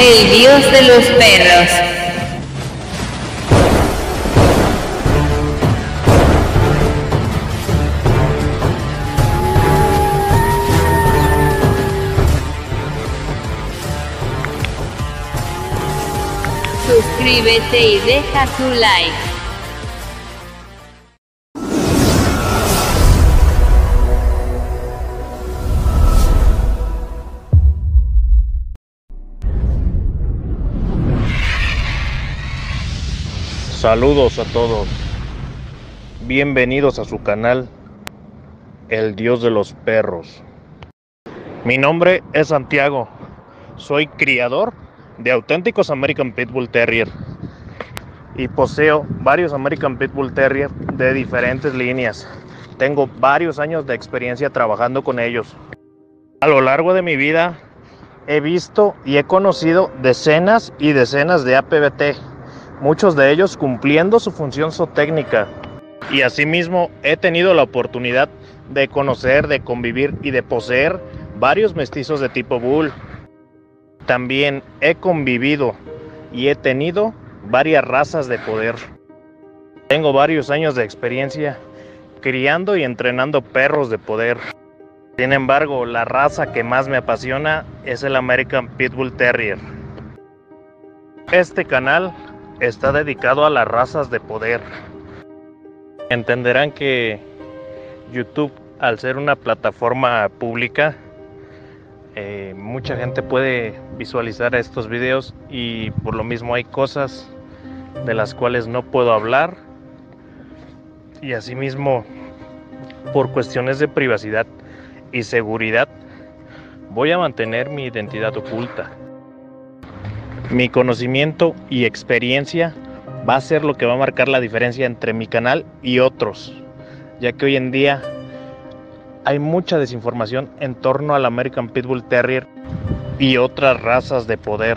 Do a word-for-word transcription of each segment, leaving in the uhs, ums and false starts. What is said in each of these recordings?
el dios de los perros. Suscríbete y deja tu like. Saludos a todos, bienvenidos a su canal, El Dios de los Perros. Mi nombre es Santiago, soy criador de auténticos American Pitbull Terrier y poseo varios American Pitbull Terrier de diferentes líneas. Tengo varios años de experiencia trabajando con ellos. A lo largo de mi vida he visto y he conocido decenas y decenas de A P B T, muchos de ellos cumpliendo su función zootécnica, y asimismo he tenido la oportunidad de conocer, de convivir y de poseer varios mestizos de tipo Bull. También he convivido y he tenido varias razas de poder. Tengo varios años de experiencia criando y entrenando perros de poder. Sin embargo, la raza que más me apasiona es el American Pitbull Terrier. Este canal está dedicado a las razas de poder. Entenderán que YouTube, al ser una plataforma pública, eh, mucha gente puede visualizar estos videos y por lo mismo hay cosas de las cuales no puedo hablar, y asimismo por cuestiones de privacidad y seguridad voy a mantener mi identidad oculta. Mi conocimiento y experiencia va a ser lo que va a marcar la diferencia entre mi canal y otros, ya que hoy en día hay mucha desinformación en torno al American Pitbull Terrier y otras razas de poder.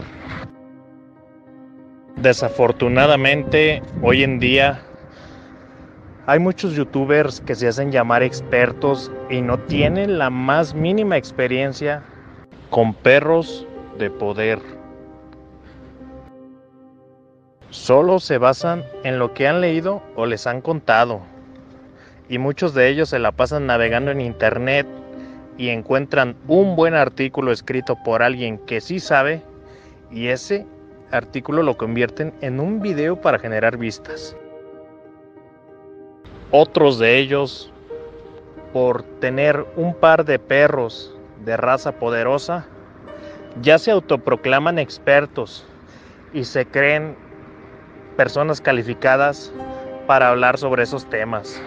Desafortunadamente, hoy en día hay muchos youtubers que se hacen llamar expertos y no tienen la más mínima experiencia con perros de poder. Solo se basan en lo que han leído o les han contado, y muchos de ellos se la pasan navegando en internet y encuentran un buen artículo escrito por alguien que sí sabe, y ese artículo lo convierten en un video para generar vistas. Otros de ellos, por tener un par de perros de raza poderosa, ya se autoproclaman expertos y se creen personas calificadas para hablar sobre esos temas.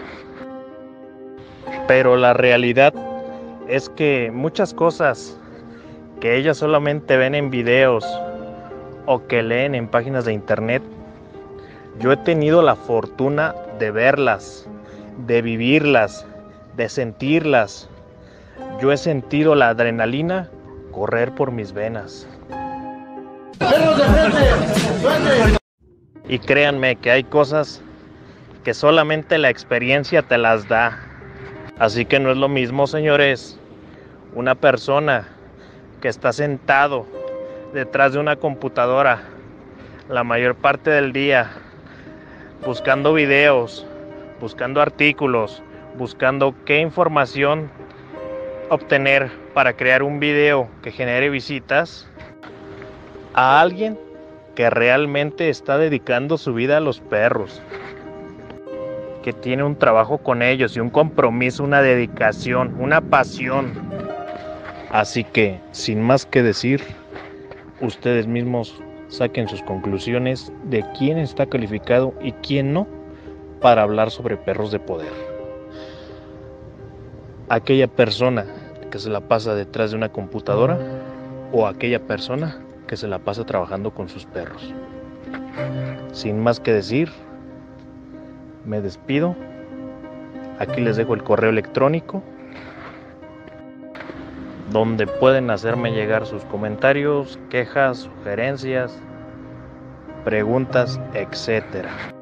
Pero la realidad es que muchas cosas que ellos solamente ven en videos o que leen en páginas de internet, yo he tenido la fortuna de verlas, de vivirlas, de sentirlas. Yo he sentido la adrenalina correr por mis venas. Y créanme que hay cosas que solamente la experiencia te las da. Así que no es lo mismo, señores, una persona que está sentado detrás de una computadora la mayor parte del día, buscando videos, buscando artículos, buscando qué información obtener para crear un video que genere visitas, a alguien que realmente está dedicando su vida a los perros, que tiene un trabajo con ellos y un compromiso, una dedicación, una pasión. Así que, sin más que decir, ustedes mismos saquen sus conclusiones de quién está calificado y quién no para hablar sobre perros de poder. Aquella persona que se la pasa detrás de una computadora o aquella persona que se la pasa trabajando con sus perros. Sin más que decir, me despido. Aquí les dejo el correo electrónico donde pueden hacerme llegar sus comentarios, quejas, sugerencias, preguntas, etcétera.